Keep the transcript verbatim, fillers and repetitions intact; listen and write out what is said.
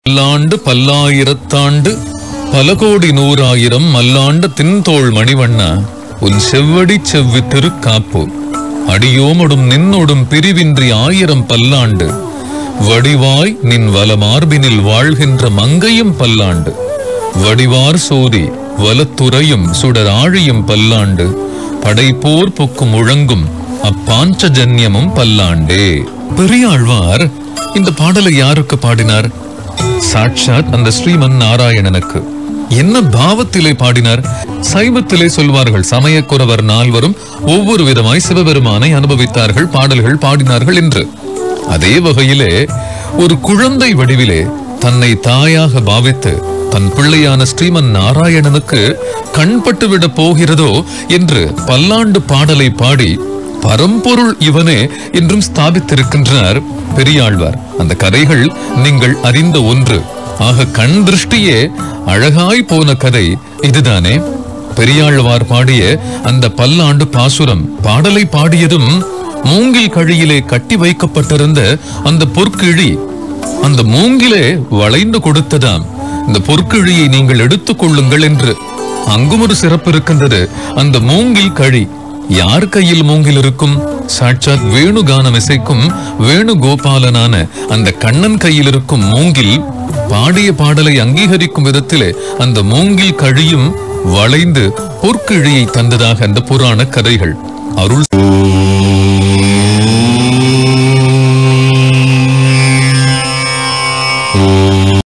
பல்லாண்டு பல்லாயிரத்தாண்டு பல கோடி நூறாயிரம் மல்லாண்ட தின்தோள் மணிவண்ணா உன் செவ்வடி செவ்வி திருக்காப்பு அடியோமொடும் நின்னொடும் பிரிவின்றி ஆயிரம் பல்லாண்டு வடிவாய் நின் வலமார்பினில் வாழ்கின்ற மங்கையும் பல்லாண்டு வடிவார் சோதி வலத்துறையும் சுடர் ஆழியும் பல்லாண்டு படைப்போர் பொக்கும் முழங்கும் அப்பாஞ்சஜன்யமும் பல்லாண்டே. பெரியாழ்வார் இந்த பாடலை யாருக்கு பாடினார்? சாட்சாத் அந்த ஸ்ரீமன் நாராயணனுக்கு. என்ன பாவத்திலே பாடினார்? சைவத்திலே சொல்வார்கள் சமயக்குறவர் நால்வரும் ஒவ்வொரு விதமாய் சிவபெருமானை அனுபவித்தார்கள், பாடல்கள் பாடினார்கள் என்று. அதே வகையிலே ஒரு குழந்தை வடிவிலே தன்னை தாயாக பாவித்து தன் பிள்ளையான ஸ்ரீமன் நாராயணனுக்கு கண்பட்டுவிட போகிறதோ என்று பல்லாண்டு பாடலை பாடி பரம்பொருள் இவனே என்றும் ஸ்தாபித்திருக்கின்றார் பெரியாழ்வார். அந்த கதைகள் நீங்கள் அறிந்த ஒன்று. ஆக கண் திருஷ்டியே அழகாய் போன கதை இதுதானே. பெரியாழ்வார் பாடிய அந்த பல்லாண்டு பாசுரம் பாடலை பாடியதும் மூங்கில் கழியிலே கட்டி வைக்கப்பட்டிருந்த அந்த பொற்கிழி அந்த மூங்கிலே வளைந்து கொடுத்ததாம். இந்த பொற்கிழியை நீங்கள் எடுத்துக் கொள்ளுங்கள் என்று. அங்கும் ஒரு சிறப்பு இருக்கின்றது. அந்த மூங்கில் கழி யார் கையில் மூங்கில் இருக்கும்? சாட்சாத் வேணுகானம் இசைக்கும் வேணுகோபாலனான அந்த கண்ணன் கையில் இருக்கும் மூங்கில். பாடிய பாடலை அங்கீகரிக்கும் விதத்திலே அந்த மூங்கில் கழியும் வளைந்து பொற்கிழியை தந்ததாக அந்த புராண கதைகள். அருள்